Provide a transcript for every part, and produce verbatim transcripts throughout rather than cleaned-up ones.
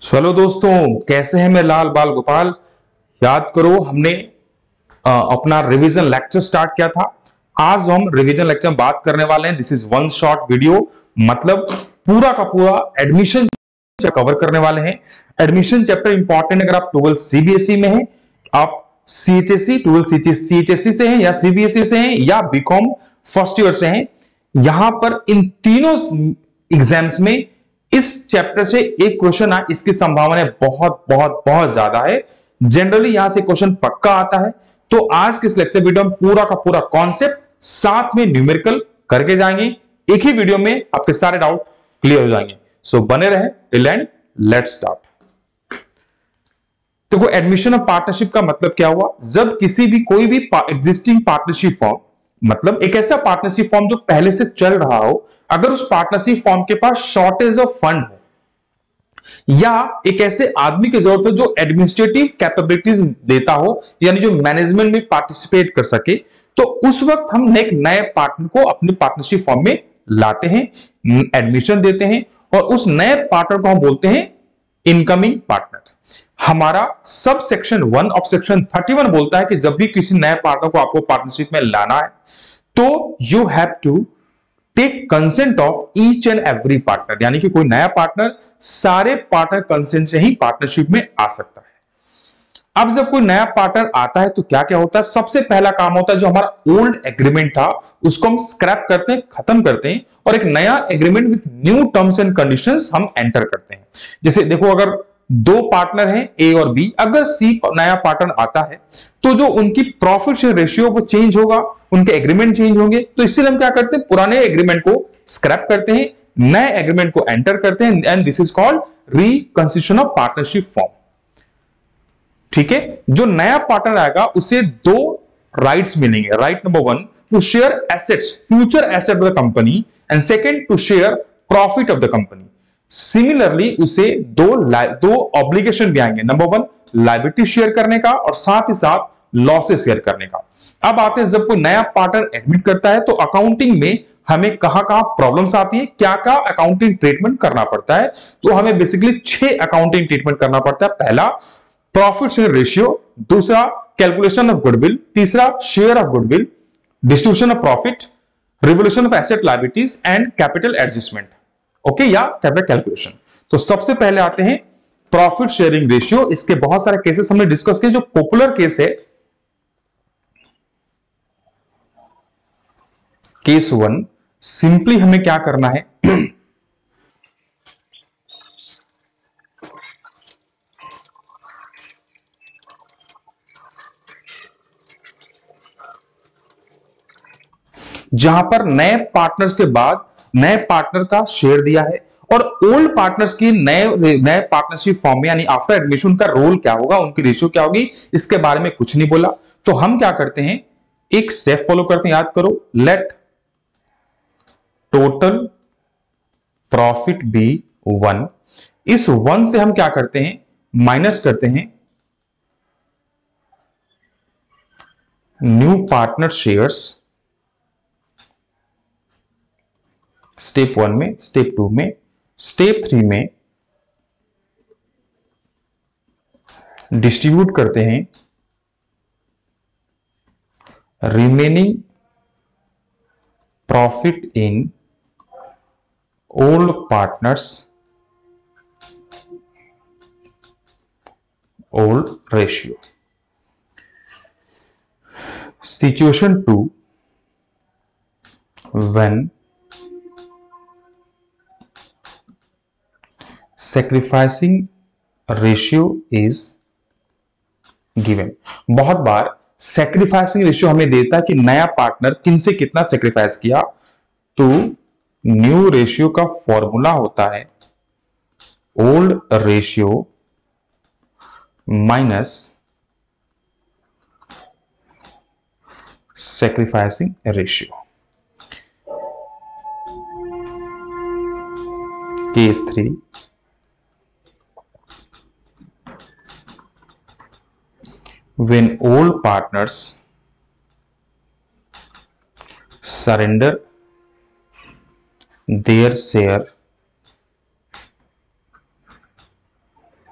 चलो दोस्तों, कैसे हैं? मैं लाल बाल गोपाल। याद करो, हमने आ, अपना रिवीजन लेक्चर स्टार्ट किया था। आज हम रिवीजन लेक्चर में बात करने वाले हैं। This is one short video, मतलब पूरा का पूरा एडमिशन कवर करने वाले हैं। Admission chapter important. अगर आप ट्वेल्थ सीबीएसई में हैं, आप सीएचएसई ट्वेल्थ सीएचएसई से हैं या सीबीएसई से हैं या बीकॉम फर्स्ट ईयर से हैं, यहां पर इन तीनों एग्जाम्स में इस चैप्टर से एक क्वेश्चन आए, इसकी संभावना बहुत बहुत बहुत ज्यादा है। जनरली यहां से क्वेश्चन पक्का आता है। तो आज के इस लेक्चर वीडियो में पूरा का पूरा कॉन्सेप्ट साथ में न्यूमेरिकल करके जाएंगे। एक ही वीडियो में आपके सारे डाउट क्लियर हो जाएंगे। सो so, बने रहे टिल एंड। Let's start. देखो, एडमिशन ऑफ पार्टनरशिप का मतलब क्या हुआ? जब किसी भी कोई भी एग्जिस्टिंग पार्टनरशिप फॉर्म, मतलब एक ऐसा पार्टनरशिप फॉर्म जो पहले से चल रहा हो, अगर उस पार्टनरशिप फॉर्म के पास शॉर्टेज ऑफ फंड हो या एक ऐसे आदमी की जरूरत हो जो एडमिनिस्ट्रेटिव कैपेबिलिटीज देता हो, यानी जो मैनेजमेंट में पार्टिसिपेट कर सके, तो उस वक्त हम एक नए पार्टनर को अपने पार्टनरशिप फॉर्म में लाते हैं, एडमिशन देते हैं, और उस नए पार्टनर को हम बोलते हैं इनकमिंग पार्टनर। हमारा subsection one of section thirty one बोलता है कि जब भी किसी नए पार्टनर को आपको पार्टनरशिप में लाना है, तो you have to take consent of each and every partner, यानी कि कोई नया पार्टनर सारे पार्टनर कंसेंट से ही पार्टनरशिप में आ सकता है। अब जब कोई नया पार्टनर आता है तो क्या क्या होता है? सबसे पहला काम होता है, जो हमारा ओल्ड एग्रीमेंट था उसको हम स्क्रैप करते हैं, खत्म करते हैं, और एक नया agreement with new terms and conditions हम एंटर करते हैं। जैसे देखो, अगर दो पार्टनर हैं ए और बी, अगर सी नया पार्टनर आता है तो जो उनकी प्रॉफिट शेयर रेशियो वो चेंज होगा, उनके एग्रीमेंट चेंज होंगे। तो इसलिए हम क्या करते हैं? पुराने एग्रीमेंट को स्क्रैप करते हैं, नए एग्रीमेंट को एंटर करते हैं, and this is called reconstitution of partnership firm. ठीक है? जो नया पार्टनर आएगा उसे दो राइट्स मिलेंगे। Right number one, to share assets, future asset of the company, and second to share profit of the company. Similarly उसे दो दो ऑब्लिगेशन भी आएंगे। नंबर वन, लायबिलिटी शेयर करने का, और साथ ही साथ लॉसेस शेयर करने का। अब आते हैं, जब कोई नया पार्टनर एडमिट करता है तो अकाउंटिंग में हमें कहां कहां प्रॉब्लम्स आती है, क्या क्या अकाउंटिंग ट्रीटमेंट करना पड़ता है। तो हमें बेसिकली छह अकाउंटिंग ट्रीटमेंट करना पड़ता है। पहला, प्रॉफिट शेयर रेशियो। दूसरा, कैलकुलेशन ऑफ गुडविल। तीसरा, share of goodwill, distribution of profit, revaluation of asset liabilities, and capital adjustment. Okay, या कैपिटल कैलकुलेशन। तो सबसे पहले आते हैं प्रॉफिट शेयरिंग रेशियो। इसके बहुत सारे केसेस हमने डिस्कस किए। जो पॉपुलर केस है, केस वन, सिंपली हमें क्या करना है, जहां पर नए पार्टनर्स के बाद नए पार्टनर का शेयर दिया है, और ओल्ड पार्टनर्स की नए नए पार्टनरशिप फॉर्म में, यानी आफ्टर एडमिशन का रोल क्या होगा, उनकी रेशियो क्या होगी, इसके बारे में कुछ नहीं बोला। तो हम क्या करते हैं, एक स्टेप फॉलो करते हैं। याद करो, let total profit be one. इस वन से हम क्या करते हैं, माइनस करते हैं new partner shares, step one में, स्टेप टू में, स्टेप थ्री में डिस्ट्रीब्यूट करते हैं remaining profit in old partners old ratio. Situation two, when sacrificing ratio is given। बहुत बार सैक्रिफाइसिंग रेशियो हमें देता है कि नया पार्टनर किन से कितना सैक्रिफाइस किया। तो न्यू रेशियो का फॉर्मूला होता है old ratio minus sacrificing ratio. Case three, when all partners surrender their share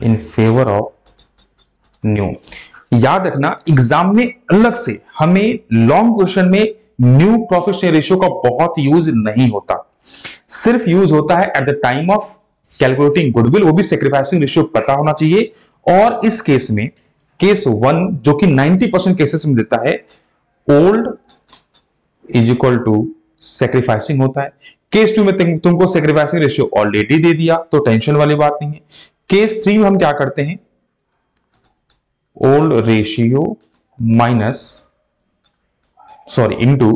in favour of new. याद रखना एग्जाम में अलग से हमें लॉन्ग क्वेश्चन में न्यू प्रॉफिट शेयर रेशियो का बहुत यूज नहीं होता, सिर्फ यूज होता है at the time of calculating goodwill, वो भी सेक्रीफाइसिंग रेशियो पता होना चाहिए। और इस केस में केस वन जो कि नब्बे परसेंट केसेस में देता है, old is equal to sacrificing होता है। केस टू में तुम, तुमको सेक्रीफाइसिंग रेशियो ऑलरेडी दे दिया तो टेंशन वाली बात नहीं है। केस थ्री में हम क्या करते हैं, old ratio minus sorry into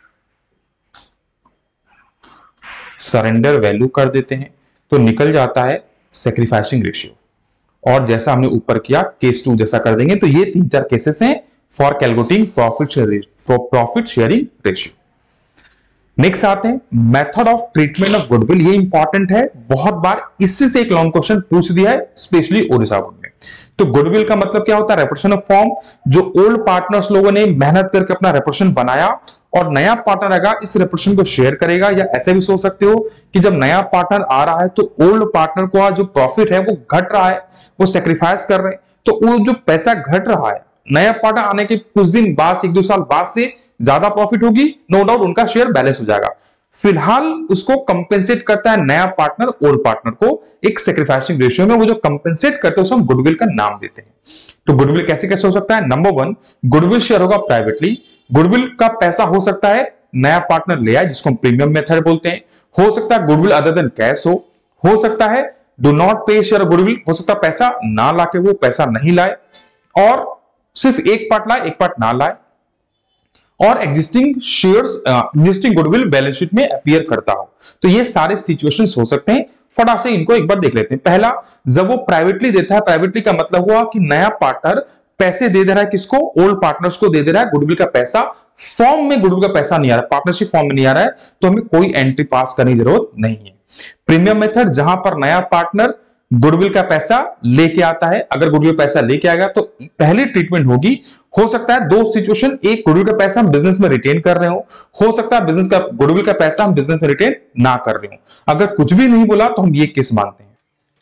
surrender value कर देते हैं, तो निकल जाता है सेक्रीफाइसिंग रेशियो। और जैसा हमने ऊपर किया केस टू जैसा कर देंगे। तो ये तीन चार केसेस हैं for calculating profit share for profit sharing ratio. Next आते हैं method of treatment of goodwill. ये इंपॉर्टेंट है, बहुत बार इससे से एक लॉन्ग क्वेश्चन पूछ दिया है, स्पेशली ओडिशा बोर्ड में। तो गुडविल का मतलब क्या होता है, रेपुटेशन ऑफ फॉर्म। जो ओल्ड पार्टनर्स लोगों ने मेहनत करके अपना रेपुटेशन बनाया और नया पार्टनर आएगा इस रेपुटेशन को शेयर करेगा। या ऐसे भी सोच सकते हो कि जब नया पार्टनर आ रहा है तो ओल्ड पार्टनर को जो प्रॉफिट है वो घट रहा है, वो सेक्रीफाइस कर रहे हैं, तो वो जो पैसा घट रहा है नया पार्टनर आने के कुछ दिन बाद, एक दो साल बाद से ज्यादा प्रॉफिट होगी, नो डाउट उनका शेयर बैलेंस हो जाएगा। फिलहाल उसको कंपेंसेट करता है नया पार्टनर ओल्ड पार्टनर को एक सेक्रीफाइसिंग रेशियो में। वो जो कंपेंसेट करते हैं उसे हम गुडविल का नाम देते हैं। तो गुडविल कैसे कैसे हो सकता है, नंबर वन, गुडविल शेयर होगा प्राइवेटली। गुडविल का पैसा हो सकता है नया पार्टनर ले आए, जिसको हम प्रीमियम मेथड बोलते हैं। हो सकता है गुडविल अदर देन कैश हो हो सकता है do not pay share goodwill, हो सकता है पैसा ना लाके वो पैसा नहीं लाए, और सिर्फ एक पार्ट लाए एक पार्ट ना लाए, और existing shares existing goodwill balance sheet में अपीयर करता हो। तो ये सारे सिचुएशंस हो सकते हैं। फटाक से इनको एक बार देख लेते हैं। पहला, जब वो प्राइवेटली देता है, प्राइवेटली का मतलब हुआ कि नया पार्टनर पैसे दे दे रहा है किसको, ओल्ड पार्टनर्स को दे दे रहा है गुडविल का पैसा। फॉर्म में गुडविल का पैसा नहीं आ रहा है, पार्टनरशिप फॉर्म में नहीं आ रहा है, तो हमें कोई एंट्री पास करने की जरूरत नहीं है। प्रीमियम मेथड, जहां पर नया पार्टनर गुडविल का पैसा लेके आता है, अगर गुडविल पैसा लेके आएगा तो पहली ट्रीटमेंट होगी। हो सकता है दो सिचुएशन, एक गुडविल का पैसा हम बिजनेस में रिटेन कर रहे हो हो सकता है बिजनेस का गुडविल का पैसा हम बिजनेस में रिटेन ना कर रहे हो। अगर कुछ भी नहीं बोला तो हम ये केस मानते हैं।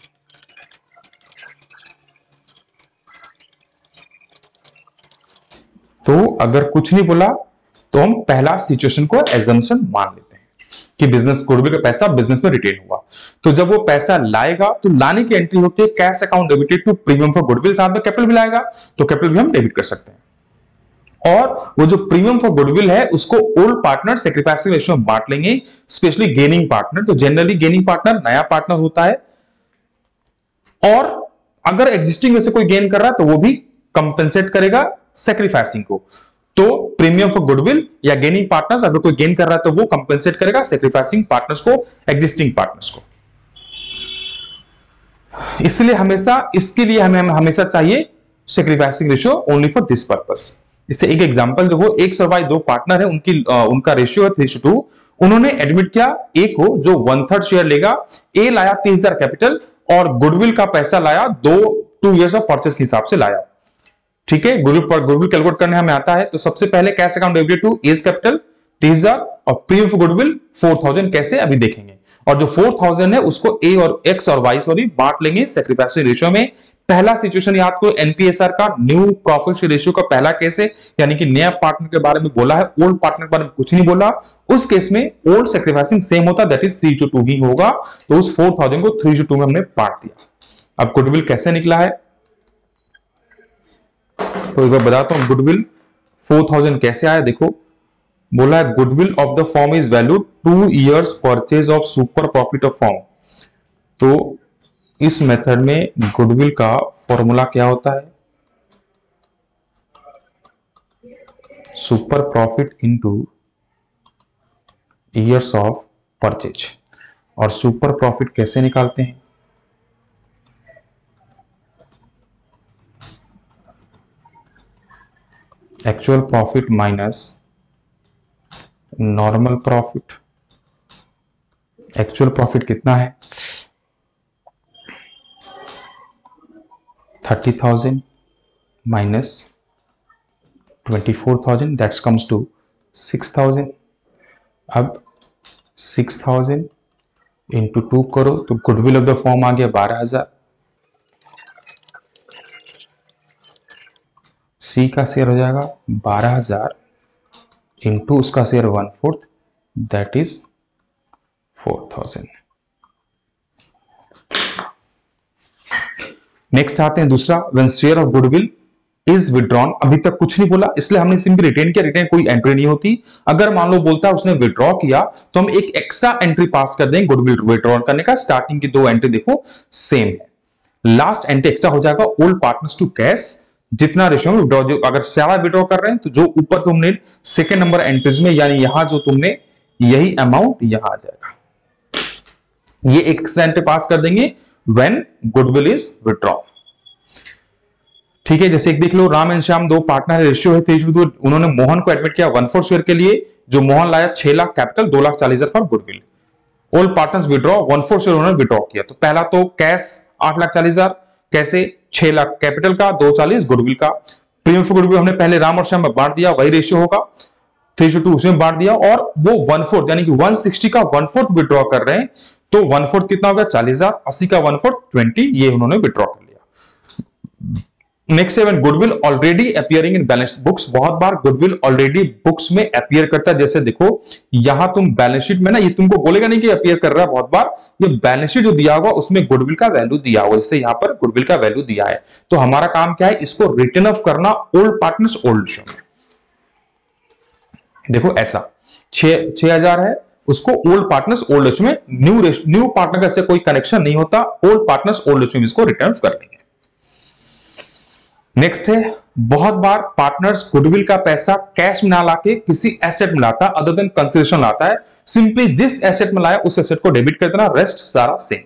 तो अगर कुछ नहीं बोला तो हम पहला सिचुएशन को एजम्पशन मान लेते हैं कि बिजनेस गुडविल का पैसा बिजनेस में रिटेन हुआ। तो जब वो पैसा लाएगा तो लाने की एंट्री होती है cash account debited to premium for goodwill, साथ में कैपिटल भी लाएगा तो कैपिटल भी हम डेबिट कर सकते हैं। और वो जो प्रीमियम फॉर गुडविल है उसको ओल्ड पार्टनर सेक्रीफाइसिंग रेशियो में बांट लेंगे, स्पेशली गेनिंग पार्टनर। तो जनरली गेनिंग पार्टनर नया पार्टनर होता है, और अगर एग्जिस्टिंग में से कोई गेन कर रहा है तो वो भी कंपेंसेट करेगा सेक्रीफाइसिंग को। तो प्रीमियम फॉर गुडविल या गेनिंग पार्टनर्स, अगर कोई गेन कर रहा है तो वो कंपेंसेट करेगा सेक्रीफाइसिंग पार्टनर्स को, एग्जिस्टिंग पार्टनर्स को। इसलिए हमेशा इसके लिए हमें हमेशा चाहिए sacrificing ratio only for this purpose. इससे एक एग्जांपल देखो, एक सौ बाई दो पार्टनर है, उनकी आ, उनका रेशियो है थ्री टू। उन्होंने एडमिट किया ए को जो वन थर्ड शेयर लेगा। ए लाया तीस हजार कैपिटल और गुडविल का पैसा लाया दो टू इयर्स ऑफ परचेस के हिसाब से लाया। ठीक है, गुडविल पर गुडविल कैलकुलेट करने हमें आता है। तो सबसे पहले cash account debited to A's capital तीस हजार और premium for goodwill four thousand, कैसे अभी देखेंगे। और जो फोर थाउजेंड है उसको ए और एक्स और वाई सॉरी बांट लेंगे सेक्रीफाइसिंग रेशियो में। पहला सिचुएशन याद करो एनपीएसआर का, न्यू प्रॉफिट शेयर रेशियो का पहला केस है, यानी कि नया पार्टनर के बारे में बोला है, ओल्ड पार्टनर के बारे में कुछ नहीं बोला। उस केस में ओल्ड सेक्रीफाइसिंग सेम होता, that is three two two ही होगा। तो उस फोर थाउजेंड को थ्री टू टू में हमने बांट दिया। अब गुडविल कैसे निकला है तो एक बार बताता हूं, गुडविल फोर थाउजेंड कैसे आया। देखो बोला है goodwill of the firm is value two years purchase of super profit of firm. तो इस मेथड में गुडविल का फॉर्मूला क्या होता है, super profit into years of purchase. और सुपर प्रॉफिट कैसे निकालते हैं, actual profit minus normal profit. Actual profit कितना है, thirty thousand minus twenty four thousand, that's comes to six thousand. अब सिक्स थाउजेंड इंटू टू करो तो गुडविल ऑफ द फॉर्म आ गया बारह हजार। सी का शेयर हो जाएगा बारह हजार इंटू उसका share one fourth, that is four thousand. Next आते हैं दूसरा, when share of goodwill is withdrawn. अभी तक कुछ नहीं बोला इसलिए हमने सिंपली रिटेन किया, रिटेन कोई एंट्री नहीं होती। अगर मान लो बोलता है उसने विड्रॉ किया तो हम एक एक्स्ट्रा एंट्री पास कर देंगे गुडविल विड्रॉ करने का। स्टार्टिंग की दो एंट्री देखो सेम है, लास्ट एंट्री एक्स्ट्रा हो जाएगा ओल्ड पार्टनर्स टू कैश। जितना रेशियो में विड्रॉ, जो अगर सारा विड्रॉ कर रहे हैं तो जो ऊपर तुमने सेकेंड नंबर एंट्रीज में, यानी यहां जो तुमने यही अमाउंट यहां आ जाएगा, ये एक एक्स्ट्रा एंट्री पास कर देंगे व्हेन गुडविल इज विड्रॉ। ठीक है, जैसे एक देख लो, राम एंड श्याम दो पार्टनर है, रेशियो है थ्री टू टू। उन्होंने मोहन को एडमिट किया वन फोर शेयर के लिए, जो मोहन लाया छह लाख कैपिटल, दो लाख चालीस हजार for goodwill. Old partners withdraw, one four share उन्होंने विड्रॉ किया। तो पहला तो कैश आठ लाख चालीस हजार, कैसे छह लाख कैपिटल का, दो चालीस गुडविल का। प्रीमियम फॉर गुडविल हमने पहले राम और श्याम में बांट दिया, वही रेशियो होगा थ्री टू टू, उसमें बांट दिया। और वो वन फोर्थ यानी कि वन सिक्सटी का वन फोर्थ विड्रॉ कर रहे हैं, तो वन फोर्थ कितना हो गया चालीस हजार, अस्सी का वन फोर्थ ट्वेंटी, ये उन्होंने विड्रॉ कर लिया। नेक्स्ट है goodwill already appearing in balance books. बहुत बार गुडविल ऑलरेडी बुक्स में अपीयर करता है। जैसे देखो यहां तुम बैलेंस शीट में ना, ये तुमको बोलेगा नहीं कि अपीयर कर रहा है, बहुत बार ये बैलेंस शीट जो दिया होगा उसमें गुडविल का वैल्यू दिया होगा। जैसे यहां पर गुडविल का वैल्यू दिया है, तो हमारा काम क्या है, इसको रिटर्न ऑफ करना ओल्ड पार्टनर्स ओल्ड रेशियो में। देखो ऐसा छह हजार है, उसको ओल्ड पार्टनर्स ओल्ड रेशियो में, न्यू न्यू पार्टनर का इससे कोई कनेक्शन नहीं होता, ओल्ड पार्टनर्स ओल्ड रेशियो में इसको रिटर्न कर लेंगे। नेक्स्ट है, बहुत बार पार्टनर्स गुडविल का पैसा कैश में ना लाके किसी एसेट में लाता, अदर देन कंसिडरेशन लाता है। सिंपली जिस एसेट में लाया उस एसेट को डेबिट कर देना, रेस्ट सारा सेम।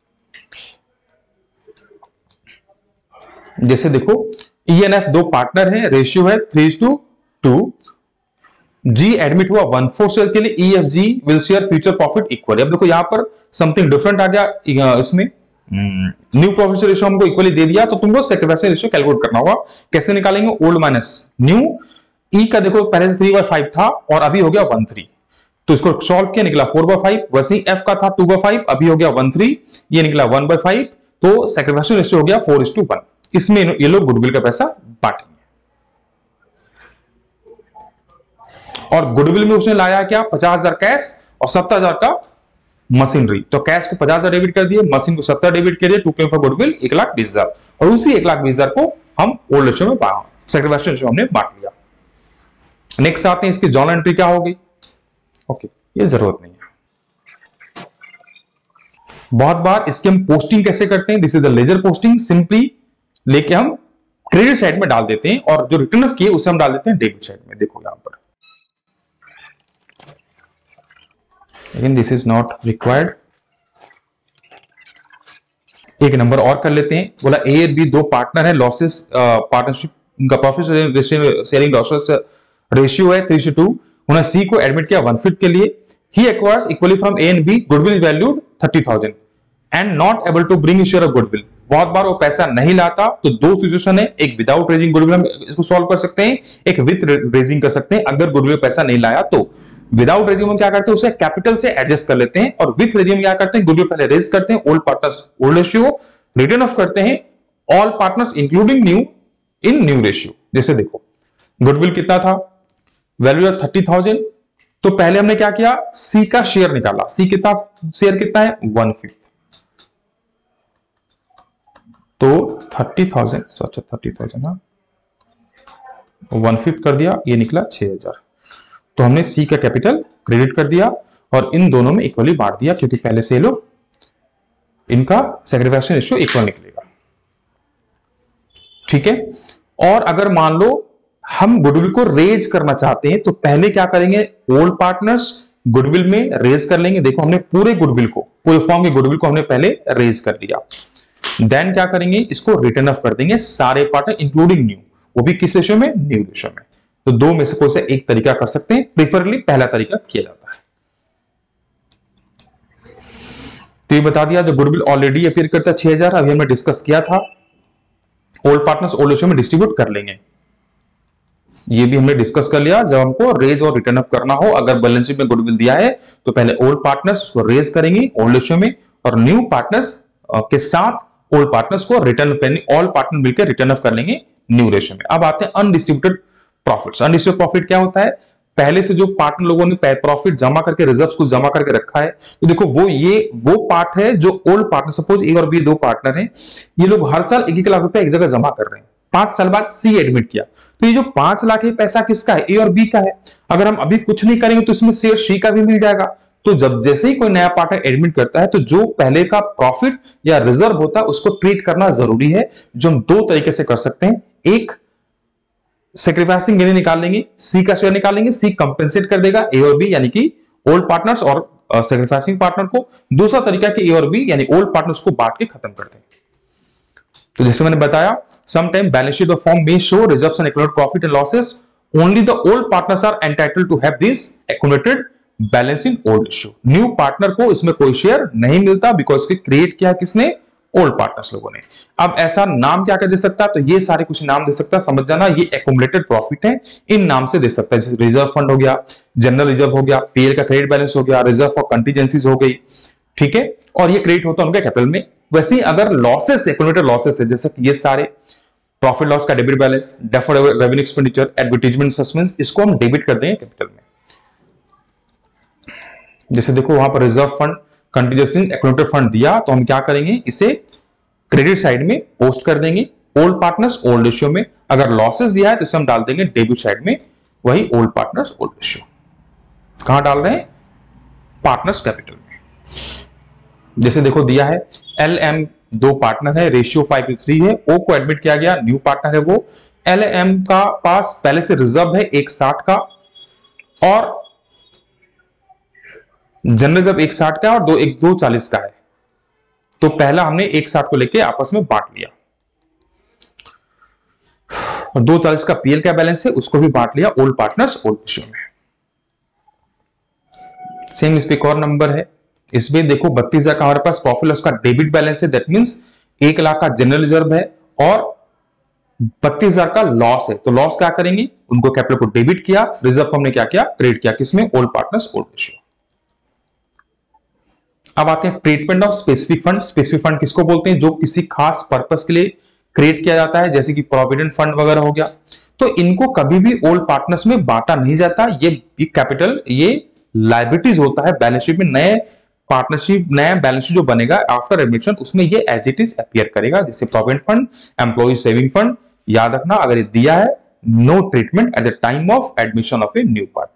जैसे देखो ई एन एफ दो पार्टनर है, रेशियो है three two two. G admit हुआ वन फोर शेयर के लिए, E F G will share future profit equally. अब देखो यहां पर समथिंग डिफरेंट आ गया, इसमें न्यू प्रॉफिट रेशियो हमको इक्वली दे दिया, तो तुमको सैक्रिफाइस रेशियो कैलकुलेट करना होगा। कैसे निकालेंगे, ओल्ड माइनस न्यू। ई का देखो पहले से थ्री बाय फाइव था और अभी हो गया वन थ्री, तो इसको सॉल्व किया निकला फोर बाय फाइव। वैसे ही एफ का था टू बाय फाइव, अभी हो गया वन थ्री, ये निकला वन बाय फाइव, तो सैक्रिफाइस रेशियो हो गया फोर इज टू वन। इसमें ये लोग गुडविल का पैसा बांटेंगे। और गुडविल में उसने लाया क्या, पचास हजार कैश और सत्तर हजार का मशीनरी। तो कैश को पचास हजार डेबिट कर दिए, मशीन को सत्तर डेबिट कर दिए, टू पॉइंट फोर गुडविल एक लाख बीस हजार, और उसी एक लाख बीस हजार को हम ओल्ड रेशियो में सैक्रिफाइस रेशियो हमने बांट लिया। नेक्स्ट आते हैं इसकी जर्नल एंट्री क्या होगी। ओके, ये जरूरत नहीं है। बहुत बार इसकी हम पोस्टिंग कैसे करते हैं, this is the ledger posting. Simply लेके हम क्रेडिट साइड में डाल देते हैं और जो रिटर्न ऑफ किए उसे हम डाल देते हैं डेबिट साइड में। देखो यहां पर again this is not required। एक नंबर और कर लेते हैं, बोला ए और बी दो पार्टनर है, लॉसेस पार्टनरशिप का प्रॉफिट शेयरिंग लॉसेस रेशियो है थ्री टू। उन्होंने सी को एडमिट किया वन फिफ्थ के लिए। He acquires equally from A and B, goodwill is valued thirty thousand and not able to bring share of goodwill. बहुत बार वो पैसा नहीं लाता, तो दो सिचुएशन है, एक विदाउट रेजिंग गुडविल हम इसको सॉल्व कर सकते हैं, एक विथ रेजिंग कर सकते हैं। अगर गुडविल पैसा नहीं लाया तो विदाउट रेजिंग क्या करते हैं, उसे कैपिटल से एडजस्ट कर लेते हैं, और विथ रेजिंग क्या करते हैं, गुडविल पहले रेज करते हैं, old partners old ratio, written off करते हैं all partners including new in new ratio. जैसे देखो गुडविल कितना था, वैल्यू थर्टी थाउजेंड, तो पहले हमने क्या किया, सी का शेयर निकाला। सी कितना शेयर कितना है, वन फिफ्थ, तो थर्टी थाउजेंड अच्छा थर्टी थाउजेंड हाँ वन फिफ्थ कर दिया, ये निकला छह हजार। तो हमने सी का कैपिटल क्रेडिट कर दिया और इन दोनों में इक्वली बांट दिया, क्योंकि पहले से लोग इनका सैक्रिफाइस रेशियो इक्वल निकलेगा। ठीक है, और अगर मान लो हम गुडविल को रेज करना चाहते हैं, तो पहले क्या करेंगे, ओल्ड पार्टनर्स गुडविल में रेज कर लेंगे। देखो हमने पूरे गुडविल को, पूरे फॉर्म के गुडविल को हमने पहले रेज कर लिया। देन क्या करेंगे, इसको रिटर्न ऑफ कर देंगे सारे पार्टनर इंक्लूडिंग न्यू, वो भी किस रेशियो में, न्यू रेशियो में। तो दो में से कोई से एक तरीका कर सकते हैं, प्रेफरली पहला तरीका किया जाता है। तो ये बता दिया, जो गुडविल ऑलरेडी अपीयर करता है छह हजार, अभी हमने डिस्कस किया था, ओल्ड पार्टनर्स ओल्ड रेशियो में डिस्ट्रीब्यूट कर लेंगे। ये भी हमने डिस्कस कर लिया, जब हमको रेज और रिटर्न अप करना हो, अगर बैलेंस शीट में गुडविल दिया है तो पहले ओल्ड पार्टनर्स उसको रेज करेंगे ओल्ड रेशियो में, और न्यू पार्टनर्स के साथ ओल्ड पार्टनर्स को रिटर्न, ऑल पार्टनर मिलकर रिटर्न ऑफ कर लेंगे न्यू रेशियो में। अब आते हैं अनडिस्ट्रीब्यूटेड प्रॉफिट्स। अनडिस्ट्रीब्यूटेड प्रॉफिट क्या होता है? पहले से जो पार्टनर लोगों ने प्रॉफिट जमा करके रिजर्व्स को जमा करके रखा है, तो देखो वो ये वो पार्ट है जो ओल्ड पार्टनर, सपोज ए और बी दो पार्टनर हैं, ये लोग हर साल एक एक लाख रुपए एक जगह जमा कर रहे हैं, पांच साल बाद सी एडमिट किया, तो ये जो पांच लाख है पैसा किसका है? ए और बी का है। अगर हम अभी कुछ नहीं करेंगे तो इसमें शेयर सी का भी मिल जाएगा। तो जब जैसे ही कोई नया पार्टनर एडमिट करता है तो जो पहले का प्रॉफिट या रिजर्व होता है उसको ट्रीट करना जरूरी है, जो हम दो तरीके से कर सकते हैं। एक, सेक्रीफाइसिंग गेन निकाल लेंगे, सी का शेयर निकालेंगे, सी कंपेंसेट कर देगा ए और बी यानी कि ओल्ड पार्टनर्स और सेक्रीफाइसिंग पार्टनर को। दूसरा तरीका कि ए और बी यानी ओल्ड पार्टनर्स को बांट के खत्म कर दें। तो जैसे मैंने बताया, sometime balance sheet of firm may show reserves and accumulated profit and losses, only the old partners are entitled to have this accumulated balance in old ratio. New partner को इसमें कोई शेयर नहीं मिलता, बिकॉज के create किया किसने? Old partners लोगों ने। अब ऐसा नाम क्या क्या दे सकता है? तो ये सारे कुछ नाम दे सकता है, समझ जाना ये एक्यूमुलेटेड प्रॉफिट है, इन नाम से दे सकता है। जैसे रिजर्व फंड हो गया, जनरल रिजर्व हो गया, पीएल का क्रेडिट बैलेंस हो गया, रिजर्व फॉर कंटीजेंसीज हो गई, ठीक है, और ये क्रेडिट होता है उनके कैपिटल में। वैसे ही अगर लॉसेस, एक्यूमुलेटेड लॉसेस है, जैसे ये सारे प्रॉफिट लॉस का debit balance, deferred revenue expenditure, advertisement suspense, इसको हम डेबिट कर देंगे कैपिटल में। जैसे देखो वहां पर reserve fund, contingency, accumulated fund दिया, तो हम क्या करेंगे? इसे क्रेडिट साइड में पोस्ट कर देंगे, ओल्ड पार्टनर्स ओल्ड रेशियो में। अगर लॉसेस दिया है तो इसे हम डाल देंगे डेबिट साइड में, वही ओल्ड पार्टनर्स ओल्ड रेशियो। कहां डाल रहे हैं? पार्टनर्स कैपिटल में। जैसे देखो दिया है एल एम दो पार्टनर है, रेशियो फाइव थ्री है, ओ को एडमिट किया गया, न्यू पार्टनर है वो। एल एम का पास पहले से रिजर्व है एक साठ का और जनरल जब एक साठ का और दो एक दो चालीस का है, तो पहला हमने एक साठ को लेके आपस में बांट लिया, और दो चालीस का पीएल का बैलेंस है उसको भी बांट लिया ओल्ड पार्टनर्स ओल्ड रेशियो में। सेम इस पे एक और नंबर है, इसमें देखो बत्तीस हजार का हमारे पास प्रॉफिट लॉस का डेबिट बैलेंस है, दैट मींस एक लाख का जनरल रिजर्व है और बत्तीस हजार का लॉस है। तो लॉस क्या करेंगे? उनको कैपिटल को डेबिट किया, रिजर्व हमने क्या किया? क्रेडिट किया, किसमें? Old partners old ratio. अब आते हैं treatment of specific fund. Specific fund किसको बोलते हैं? जो किसी खास पर्पस के लिए क्रिएट किया जाता है, जैसे कि प्रोविडेंट फंड वगैरह हो गया। तो इनको कभी भी ओल्ड पार्टनर्स में बांटा नहीं जाता, ये कैपिटल, ये लायबिलिटीज होता है बैलेंस शीट में। नए पार्टनरशिप, नया बैलेंस शीट जो बनेगा आफ्टर एडमिशन, उसमें ये एज इट इज अपीयर करेगा, जैसे provident fund, employ saving fund. याद रखना, अगर ये दिया है, no treatment at the time of admission of a new partner.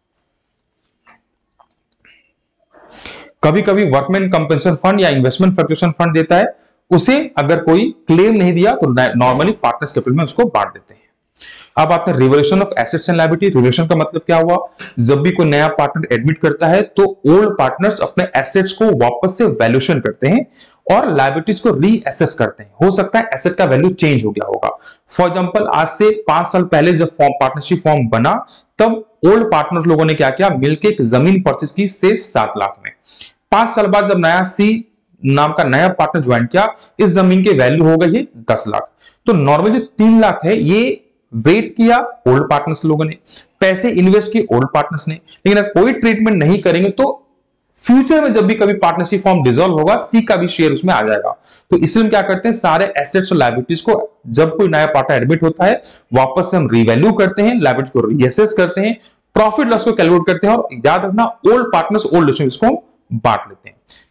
कभी कभी वर्कमैन कंपेंसेशन फंड या इन्वेस्टमेंट फ्लक्चुएशन फंड देता है, उसे अगर कोई क्लेम नहीं दिया तो नॉर्मली पार्टनर्स कैपिटल में उसको बांट देते हैं। अब आते हैं revaluation of assets and liability. Revaluation का मतलब क्या हुआ? जब भी कोई नया पार्टनर एडमिट करता है तो ओल्ड पार्टनर्स अपने एसेट्स को वापस से वैल्यूएशन करते हैं और लायबिलिटीज को रीअसेस करते हैं। हो सकता है एसेट का वैल्यू चेंज हो गया होगा। फॉर एग्जांपल, आज से पांच साल पहले जब फॉर्म पार्टनरशिप फॉर्म बना, तब ओल्ड पार्टनर्स लोगों ने क्या किया? मिलकर एक जमीन परचेज की से सात लाख में। पांच साल बाद जब नया सी नाम का नया पार्टनर ज्वाइन किया, इस जमीन की वैल्यू हो गई है दस लाख। तो नॉर्मली जो तीन लाख है ये वेट किया ओल्ड पार्टनर्स लोगों ने, पैसे इन्वेस्ट किए ओल्ड पार्टनर्स ने, लेकिन अगर कोई ट्रीटमेंट नहीं करेंगे तो फ्यूचर में जब भी कभी पार्टनरशिप फॉर्म डिसॉल्व होगा, सी का भी शेयर उसमें आ जाएगा। तो इसलिए हम क्या करते हैं? सारे एसेट्स और लायबिलिटीज को जब कोई नया पार्टनर एडमिट होता है, वापस से हम रीवैल्यू करते हैं, लायबिलिटी को रीअसेस करते हैं, प्रॉफिट लॉस को कैलकुलेट करते हैं, और याद रखना ओल्ड पार्टनर्स ओल्ड रेशियो इसको बांट लेते हैं।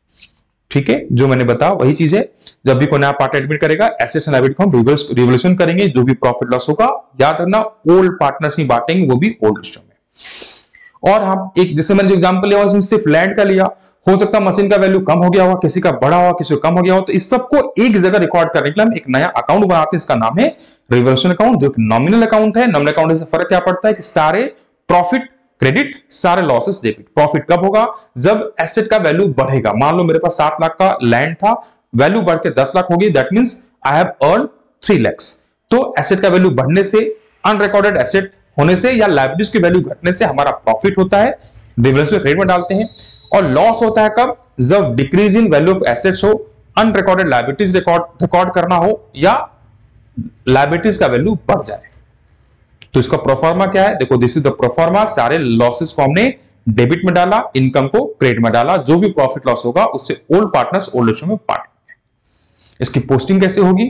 ठीक है, जो मैंने बताया वही चीज है। जब भी कोई नया पार्टनर एडमिट करेगा, एसेट्स एंड लायबिलिटी को हम रिवोल्यूशन करेंगे, जो भी प्रॉफिट लॉस होगा याद रखना ओल्ड पार्टनर्स ही बांटेंगे, वो भी ओल्ड रेशियो में। और हम एक, जैसे मैंने जो एग्जांपल लिया उसमें सिर्फ लैंड का लिया, हो सकता है मशीन का वैल्यू कम हो गया होगा, किसी का बढ़ा हुआ, किसी का कम हो गया हो, तो इस सबको एक जगह रिकॉर्ड करने के लिए हम एक नया अकाउंट बनाते हैं, इसका नाम है रिवोल्यूशन अकाउंट, जो कि नॉमिनल अकाउंट है। नॉमिनल अकाउंट से फर्क क्या पड़ता है कि सारे प्रॉफिट क्रेडिट, सारे लॉसेस डेबिट। प्रॉफिट कब होगा? जब एसेट का वैल्यू बढ़ेगा। मान लो मेरे पास सात लाख का लैंड था, वैल्यू बढ़ के दस लाख होगी, that means I have earn three lakhs. तो एसेट का वैल्यू बढ़ने से, अनरिकॉर्डेड एसेट होने से या लायबिलिटीज की वैल्यू घटने से हमारा प्रॉफिट होता है, रिवोल्यूशन क्रेडिट में डालते हैं। और लॉस होता है कब? जब decrease in value of assets हो, अनरिकॉर्डेड लायबिलिटीज रिकॉर्ड रिकॉर्ड करना हो, या लायबिलिटीज का वैल्यू बढ़ जाए। तो इसका प्रोफार्मा क्या है? देखो, दिस इज द प्रोफार्मा। सारे लॉसेस को हमने डेबिट में डाला, इनकम को क्रेडिट में डाला, जो भी प्रॉफिट लॉस होगा उससे ओल्ड पार्टनर्स ओल्ड रेशियो में बांट। इसकी पोस्टिंग कैसे होगी?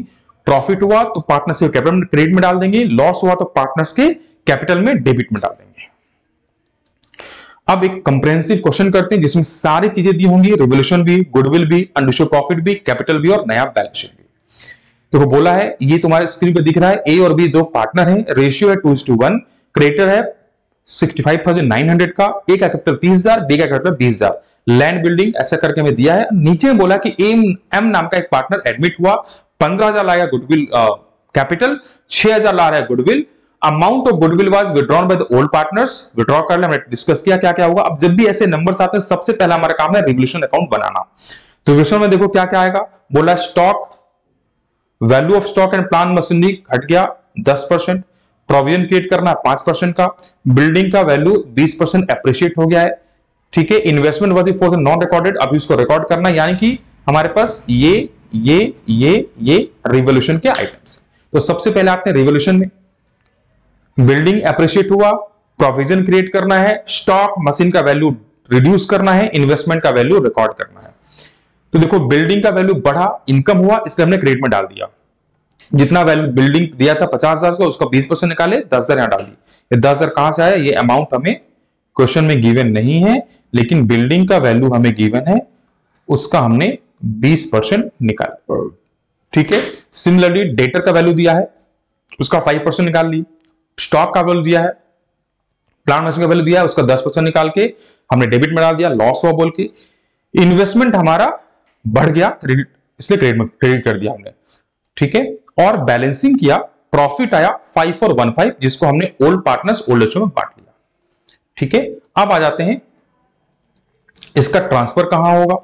प्रॉफिट हुआ तो पार्टनर्स के कैपिटल में क्रेडिट में डाल देंगे, लॉस हुआ तो पार्टनर्स के कैपिटल में डेबिट में डाल देंगे। अब एक कंप्रेहेंसिव क्वेश्चन करते हैं जिसमें सारी चीजें दी होंगी, रिवोल्यूशन भी, गुडविल भी, अनडिस्ट्रिब्यूटेड प्रॉफिट भी, कैपिटल भी और नया बैलेंस शीट भी। तो बोला है, ये तुम्हारे स्क्रीन पे दिख रहा है, ए और बी दो पार्टनर हैं, रेशियो है two is two one, creditor है sixty five thousand nine hundred का, ए का कैपिटल तीस हजार, बी का कैपिटल बीस हजार, लैंड बिल्डिंग ऐसा करके हमें दिया है। नीचे में बोला कि एम एम नाम का एक पार्टनर एडमिट हुआ, पंद्रह हजार लाया गुडविल कैपिटल, छह हजार ला रहा है goodwill, amount of goodwill was withdrawn by the old partners, withdraw कर ले, हमने डिस्कस किया क्या क्या होगा। अब जब भी ऐसे नंबर्स आते हैं सबसे पहला हमारा काम है रिवोल्यूशन अकाउंट बनाना। तो रिवोल्यूशन में देखो क्या क्या आएगा, बोला stock value of stock and plant machinery घट गया दस परसेंट, प्रोविजन क्रिएट करना है पांच परसेंट का, बिल्डिंग का वैल्यू बीस परसेंट एप्रिशिएट हो गया है, ठीक है। इन्वेस्टमेंट वर्दी फॉर द नॉट रिकॉर्डेड, अभी उसको रिकॉर्ड करना है, यानी कि हमारे पास ये ये ये ये रिवोल्यूशन के आइटम्स। तो सबसे पहले आते हैं रिवोल्यूशन में, बिल्डिंग एप्रिशिएट हुआ, प्रोविजन क्रिएट करना है, स्टॉक मशीन का वैल्यू रिड्यूस करना है, इन्वेस्टमेंट का वैल्यू रिकॉर्ड करना है। तो देखो बिल्डिंग का वैल्यू बढ़ा, इनकम हुआ, इसलिए हमने क्रेडिट में डाल दिया। जितना वैल्यू बिल्डिंग दिया था पचास हजार का, उसका बीस परसेंट निकाले, दस हजार यहां डाल दी। ये दस हजार कहां से आया, ये अमाउंट हमें क्वेश्चन में गिवन नहीं है, लेकिन बिल्डिंग का वैल्यू हमें गिवन है, उसका हमने बीस परसेंट निकाला, ठीक है। सिमिलरली डेटर का वैल्यू दिया है, उसका फाइव परसेंट निकाल ली, स्टॉक का वैल्यू दिया है, प्लांट मशीन का वैल्यू दिया है, उसका दस परसेंट निकाल के हमने डेबिट में डाल दिया, लॉस हुआ बोल के। इन्वेस्टमेंट हमारा बढ़ गया, क्रेडिट, इसलिए क्रेडिट में क्रेडिट कर दिया हमने, ठीक है। और बैलेंसिंग किया, प्रॉफिट आया फाइव और वन फाइव, जिसको हमने ओल्ड पार्टनर्स ओल्ड रेशियो में बांट लिया, ठीक है। अब आ जाते हैं इसका ट्रांसफर कहां होगा,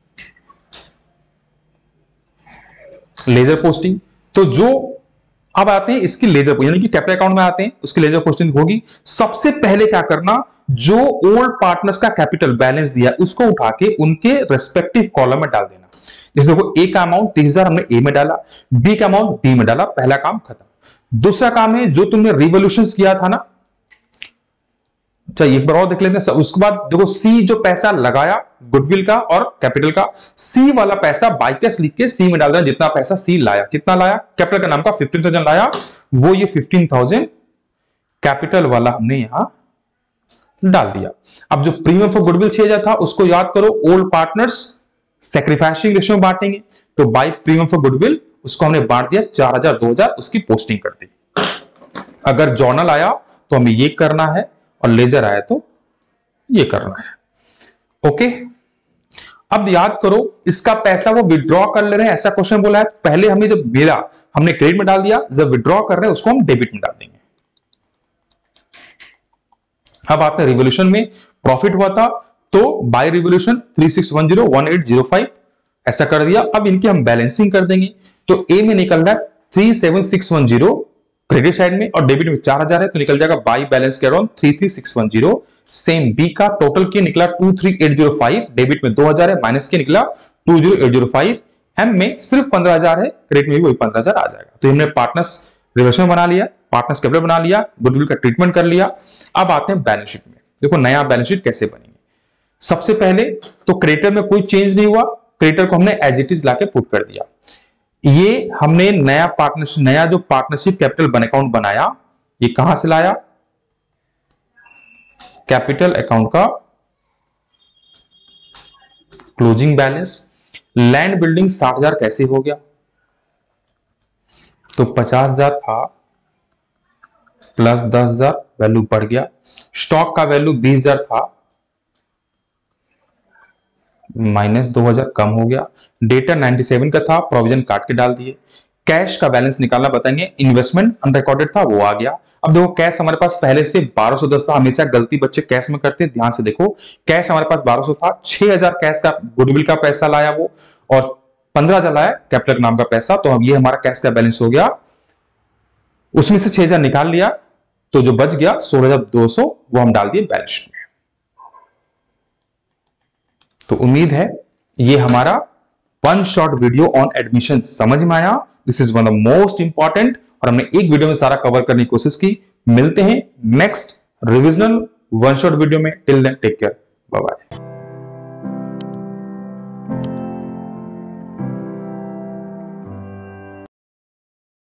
लेजर पोस्टिंग। तो जो अब आते हैं इसकी लेजर पोस्टिंग, यानी कि कैपिटल अकाउंट में आते हैं, उसकी लेजर पोस्टिंग होगी। सबसे पहले क्या करना, जो ओल्ड पार्टनर्स का कैपिटल बैलेंस दिया उसको उठा के उनके रेस्पेक्टिव कॉलम में डाल देना। जैसे देखो ए का अमाउंट तीस हजार हमने ए में डाला, बी का अमाउंट बी में डाला, पहला काम खत्म। दूसरा काम है जो तुमने रिवोल्यूशन किया था ना, चलिए एक बार और देख लेते हैं। उसके बाद देखो सी जो पैसा लगाया गुडविल का और कैपिटल का, सी वाला पैसा बाय कैश लिख के सी में डाल देना, जितना पैसा सी लाया, कितना लाया, कैपिटल का नाम का फिफ्टीन थाउजेंड लाया, वो ये फिफ्टीन थाउजेंड कैपिटल वाला हमने यहां डाल दिया। अब जो प्रीमियम फॉर गुडविल छह हजार था उसको याद करो, ओल्ड पार्टनर्स सैक्रिफाइसिंग रेशियो में बांटेंगे, तो बाय प्रीमियम फॉर गुडविल उसको हमने बांट दिया चार हजार दो हजार, उसकी पोस्टिंग कर दी। अगर जर्नल आया तो हमें ये करना है और लेजर आया तो ये करना है, ओके। अब याद करो इसका पैसा वो विड्रॉ कर ले रहे हैं, ऐसा क्वेश्चन बोला है। पहले हमने जब मिला हमने क्रेडिट में डाल दिया, जब विड्रॉ कर रहे हैं उसको हम डेबिट में डाल देंगे। अब आते हैं रिवोल्यूशन में, प्रॉफिट हुआ था तो by revaluation three six one zero one eight zero five ऐसा कर दिया। अब इनकी हम बैलेंसिंग कर देंगे, तो ए में निकल रहा है three seven six one zero credit side में और डेबिट में चार हजार है, तो निकल जाएगा बाई बैलेंस के around three three six one zero. Same B का टोटल के निकला two three eight zero five, debit में दो हजार है, माइनस के निकला two zero eight zero five. M में सिर्फ पंद्रह हजार है, क्रेडिट में भी वही पंद्रह हजार आ जाएगा। तो हमने पार्टनर्स रिवर्सन बना लिया, पार्टनर्स कैपिटल बना लिया, गुडविल का ट्रीटमेंट कर लिया। अब आते हैं बैलेंस शीट में। देखो नया बैलेंस शीट कैसे बनेंगे। सबसे पहले तो क्रेडिटर में कोई चेंज नहीं हुआ, क्रेडिटर को हमने एज इट इज लाके पुट कर दिया। ये हमने नया पार्टनरशिप नया जो पार्टनरशिप कैपिटल बन अकाउंट बनाया, ये कहां से लाया, कैपिटल अकाउंट का क्लोजिंग बैलेंस। लैंड बिल्डिंग साठ हजार कैसे हो गया, तो पचास हजार था प्लस दस हजार वैल्यू बढ़ गया। स्टॉक का वैल्यू बीस हजार था, माइनस दो हजार कम हो गया। डेटा सत्तानवे का था, प्रोविजन काट के डाल दिए। कैश का बैलेंस निकालना बताएंगे, इन्वेस्टमेंट अनरिकॉर्डेड था वो आ गया। अब देखो कैश हमारे पास पहले से बारह सौ दस था, हमेशा गलती बच्चे कैश में करते हैं, ध्यान से देखो। कैश हमारे पास बारह सौ था, छह हजार कैश का गुडविल का पैसा लाया वो, और पंद्रह हजार लाया कैपिटल नाम का पैसा, तो अब ये हमारा कैश का बैलेंस हो गया। उसमें से छह हजार निकाल लिया, तो जो बच गया सोलह हजार दो सौ वो हम डाल दिए बैलेंस शीट में। तो उम्मीद है ये हमारा one shot video on admission समझ में आया। This is one of most important, और हमने एक वीडियो में सारा कवर करने की कोशिश की। मिलते हैं next revisional one shot video में। Till then take care, bye bye.